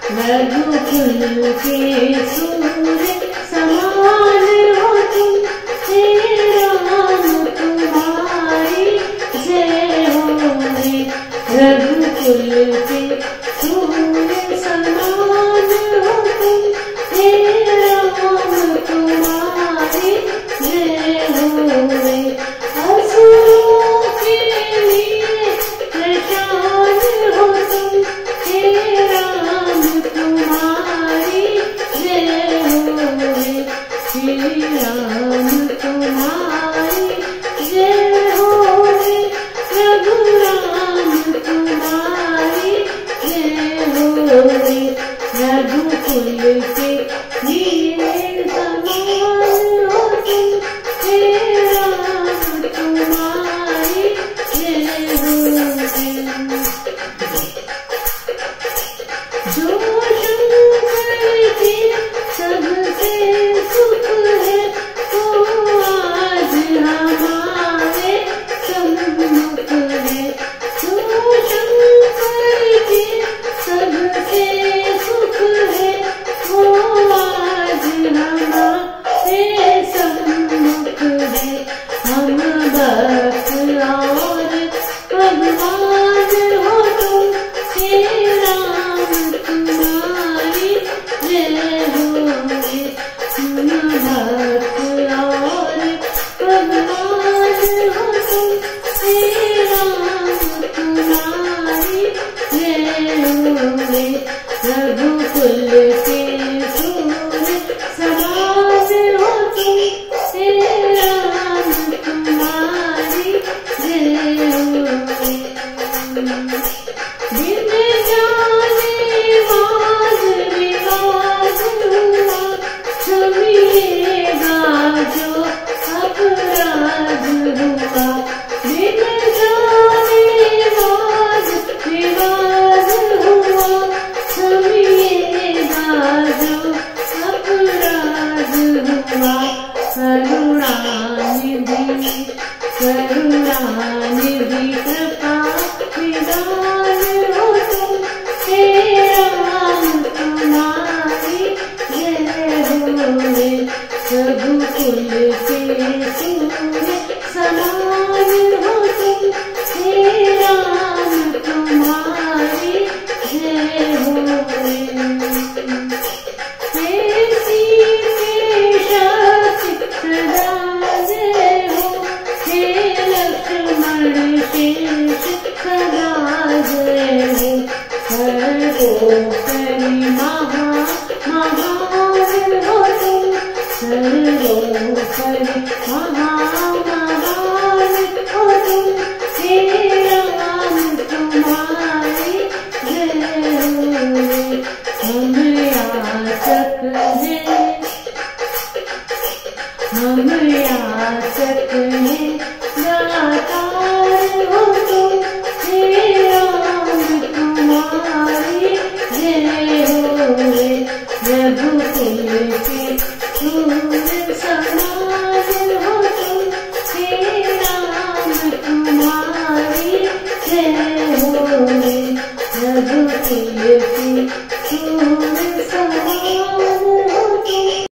रघुकुल के सूर्य समान हो तुम, हे राम तुम्हारी जय हो रे। रघुकुल के सूर्य समान हो तुम, हे राम तुम्हारी जय हो रे। असुरों के लिए प्रशांत हो तुम, हे राम तुम्हारी जय हो रे। श्री राम तुम्हारी जय हो रे। रघुराम तुम्हारी जय हो रे। रघुकुल के लिए समान हो तुम, हे राम तुम्हारी जय हो रे। जो शंकर के सबसे सुख है, वो आज हमारे सम्मुख है। जो शंकर के सबसे सुख है, वो आज हमारे सम्मुख है। हम भक्त और भगवान हो तुम, हे राम तुम्हारी जय हो रे। हम भक्त और भगवान हो तुम, हे राम तुम्हारी जय हो रे। रघुकुल के सूर्य समान हो तुम, हे राम तुम्हारी जय हो रे। बिन जाने वाद विवाद हुआ, क्षमिएगा जो अपराध हुआ। बिन जाने वाद विवाद हुआ, क्षमिएगा जो अपराध हुआ। करुणानिधि कृपा निदान हो तुम, हे राम तुम्हारी जय हो रे। रघुकुल के सूर्य समान हो तुम, हे राम तुम्हारी जय हो रे। हे सीतेश चित्रदान हो, हे लक्ष्मण शेष सदा जय हो। सर्वोपरि महान हो तुम, सर्वोपरि महान हो तुम,